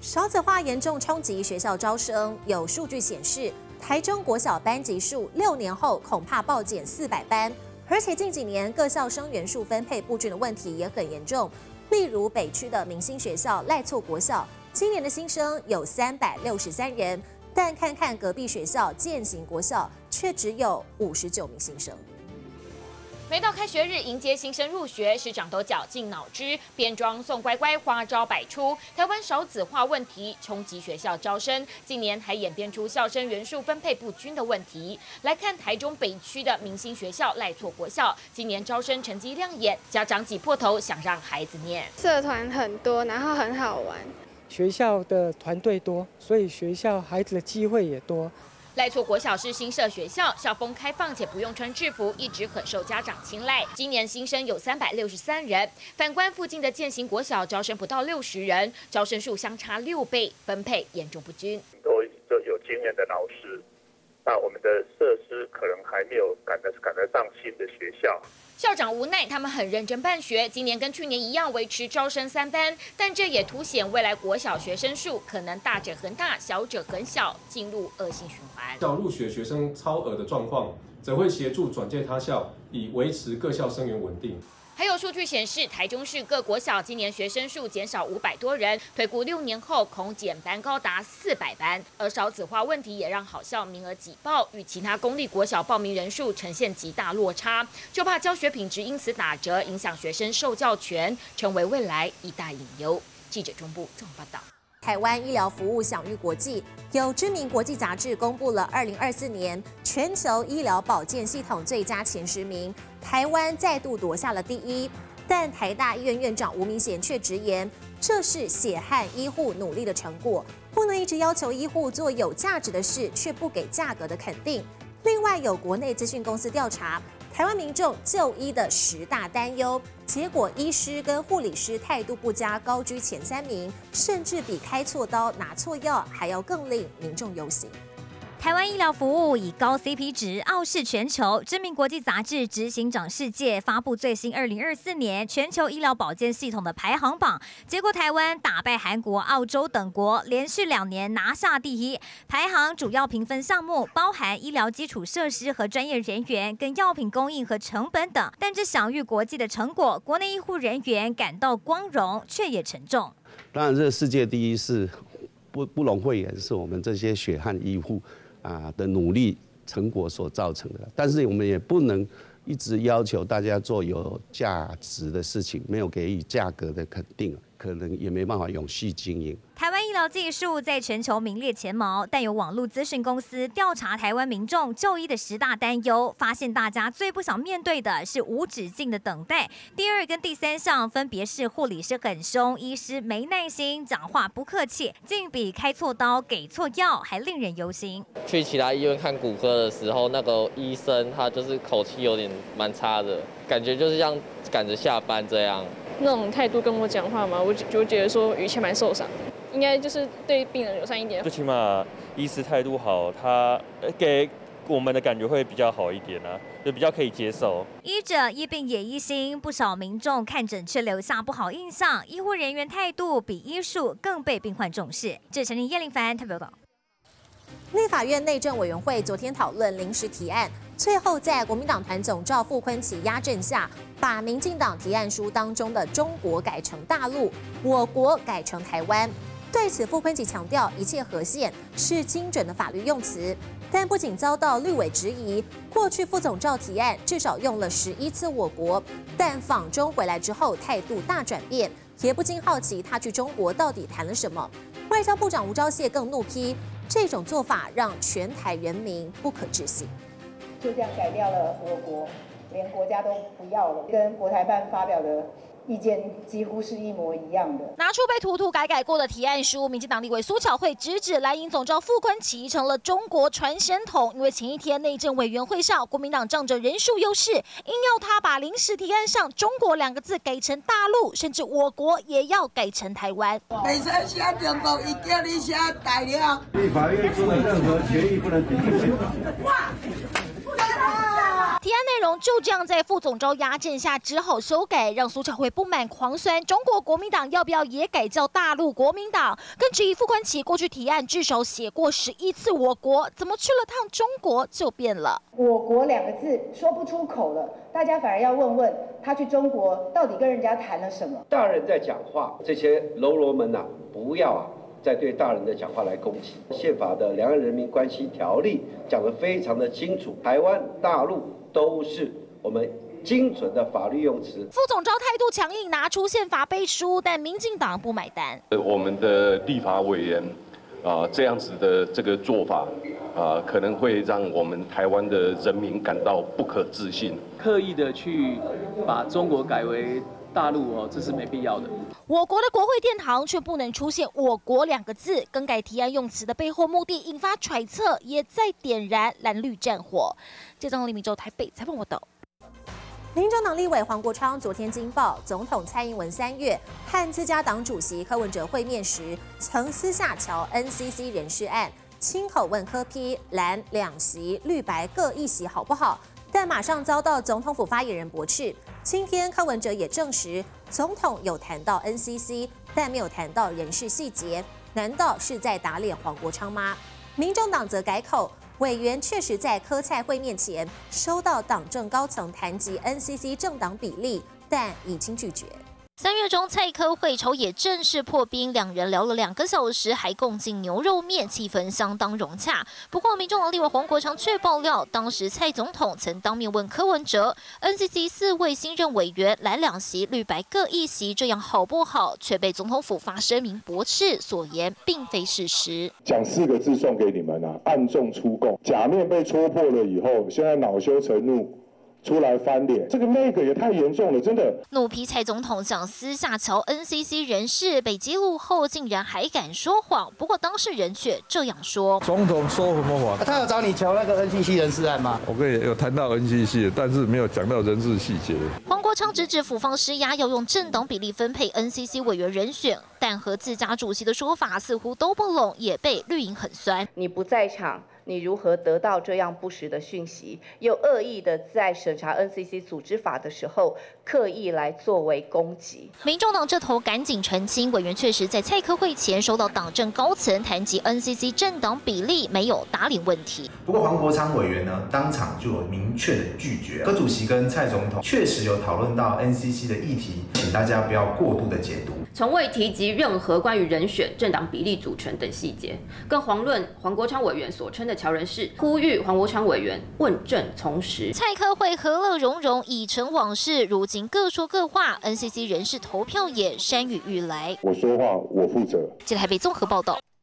少子化严重冲击学校招生，有数据显示，台中国小班级数6年后恐怕暴减400班，而且近几年各校生源数分配不均的问题也很严重。例如北区的明星学校赖厝国小，今年的新生有363人，但看看隔壁学校建行国小，却只有59名新生。 每到开学日，迎接新生入学，师长都绞尽脑汁编装送乖乖，花招百出。台湾少子化问题冲击学校招生，近年还演变出校生人数分配不均的问题。来看台中北区的明星学校赖厝国校，今年招生成绩亮眼，家长挤破头想让孩子念。 社团很多，然后很好玩。 学校的团队多，所以学校孩子的机会也多。 赖厝国小是新设学校，校风开放且不用穿制服，一直很受家长青睐。今年新生有363人，反观附近的建行国小招生不到60人，招生数相差6倍，分配严重不均。 都有经验的老师，那我们的设施可能还没有赶得上新的学校。 校长无奈，他们很认真办学，今年跟去年一样维持招生3班，但这也凸显未来国小学生数可能大者恒大，小者恒小，进入恶性循环。 校入学学生超额的状况，则会协助转介他校，以维持各校生源稳定。 还有数据显示，台中市各国小今年学生数减少500多人，推估6年后恐减班高达400班。而少子化问题也让好校名额挤爆，与其他公立国小报名人数呈现极大落差，就怕教学品质因此打折，影响学生受教权，成为未来一大隐忧。记者中部综合报道。 台湾医疗服务享誉国际，有知名国际杂志公布了2024年全球医疗保健系统最佳前10名，台湾再度夺下了第1。但台大医院院长吴明贤却直言，这是血汗医护努力的成果，不能一直要求医护做有价值的事，却不给价格的肯定。另外，有国内资讯公司调查。 台湾民众就医的10大担忧，结果医师跟护理师态度不佳，高居前3名，甚至比开错刀、拿错药还要更令民众忧心。 台湾医疗服务以高 CP 值傲视全球，知名国际杂志《执行长世界》发布最新2024年全球医疗保健系统的排行榜，结果台湾打败韩国、澳洲等国，连续2年拿下第1。排行主要评分项目包含医疗基础设施和专业人员、跟药品供应和成本等，但这享誉国际的成果，国内医护人员感到光荣，却也沉重。 当然，这世界第1是不容讳言，是我们这些血汗医护。 的努力成果所造成的，但是我们也不能一直要求大家做有价值的事情，没有给予价格的肯定，可能也没办法永续经营。 台湾医疗技术在全球名列前茅，但有网络资讯公司调查台湾民众就医的10大担忧，发现大家最不想面对的是无止境的等待。第2跟第3项分别是护理师很凶，医师没耐心，讲话不客气，竟比开错刀、给错药还令人忧心。 去其他医院看骨科的时候，那个医生他就是口气有点蛮差的，感觉就是像赶着下班这样。 那种态度跟我讲话嘛，我就觉得说语气蛮受伤的。 应该就是对病人友善一点， 最起码医师态度好，他给我们的感觉会比较好一点啊，就比较可以接受。 医者医病也医心，不少民众看诊却留下不好印象，医护人员态度比医术更被病患重视。这陈叶凌凡特别报道。 立法院内政委员会昨天讨论临时提案，最后在国民党团总召傅昆萁压阵下，把民进党提案书当中的中国改成大陆，我国改成台湾。 对此，傅昆萁强调一切合宪是精准的法律用词，但不仅遭到绿委质疑，过去副总召提案至少用了11次我国，但访中回来之后态度大转变，也不禁好奇他去中国到底谈了什么。外交部长吴钊燮更怒批，这种做法让全台人民不可置信。 就这样改掉了我国，连国家都不要了，跟国台办发表的 意见几乎是一模一样的。 拿出被涂涂改改过的提案书，民进党立委苏巧慧直指蓝营总召傅昆萁成了中国传声筒，因为前一天内政委员会上，国民党仗着人数优势，硬要他把临时提案上“中国”2个字改成大陆，甚至我国也要改成台湾。 袂使写中国，伊叫你写大陆。 立法院中的任何决议不能抵触宪法。 提案内容就这样在副总召压阵下只好修改，让苏巧慧不满狂酸中国国民党要不要也改叫大陆国民党，更质疑傅昆萁过去提案至少写过11次我国，怎么去了趟中国就变了？ 我国2个字说不出口了，大家反而要问问他去中国到底跟人家谈了什么？ 大人在讲话，这些喽啰们不要再对大人的讲话来攻击。宪法的《两岸人民关系条例》讲得非常的清楚，台湾、大陆都是我们精准的法律用词。 副总召态度强硬，拿出宪法背书，但民进党不买单。 我们的立法委员这样子的这个做法可能会让我们台湾的人民感到不可置信。 刻意的去把中国改为大陆这是没必要的。 我国的国会殿堂却不能出现“我国”2个字，更改提案用词的背后目的引发揣测，也在点燃蓝绿战火。记者李明洲台北采访报道。 民众党立委黄国昌昨天惊爆，总统蔡英文3月和自家党主席柯文哲会面时，曾私下瞧 NCC 人事案，亲口问柯 P 蓝2席、绿白各1席好不好？但马上遭到总统府发言人驳斥。今天柯文哲也证实，总统有谈到 NCC， 但没有谈到人事细节。难道是在打脸黄国昌吗？民众党则改口，委员确实在柯蔡会面前收到党政高层谈及 NCC 政党比例，但已经拒绝。 3月中，蔡柯会潮也正式破冰，两人聊了2个小时，还共进牛肉面，气氛相当融洽。不过，民众党立委黄国昌却爆料，当时蔡总统曾当面问柯文哲 ，NCC 4位新任委员蓝2席、绿白各1席，这样好不好？却被总统府发声明驳斥，所言并非事实。 讲4个字送给你们暗中出供，假面被戳破了以后，现在恼羞成怒。出来翻脸，这个那个也太严重了，真的。 怒批蔡总统想私下瞧 NCC 人事，被揭露后竟然还敢说谎。不过当事人却这样说： 总统说什么谎？ 他有找你瞧那个 NCC 人事案吗？ 我跟你有谈到 NCC， 但是没有讲到人事细节。 黄国昌直指府方施压，要用政党比例分配 NCC 委员人选，但和自家主席的说法似乎都不拢，也被绿营很酸。 你不在场。你如何得到这样不实的讯息？又恶意的在审查 NCC 组织法的时候，刻意来作为攻击。 民众党这头赶紧澄清，委员确实在蔡柯会前收到党政高层谈及 NCC 政党比例，没有打脸问题。 不过黄国昌委员呢，当场就有明确的拒绝。柯主席跟蔡总统确实有讨论到 NCC 的议题，请大家不要过度的解读。 从未提及任何关于人选、政党比例组成等细节，更遑论黄国昌委员所称的乔人事，呼吁黄国昌委员问政从实。 蔡柯会和乐融融，已成往事，如今各说各话。NCC 人事投票也山雨欲来。 我说话，我负责。 记者台北综合报道。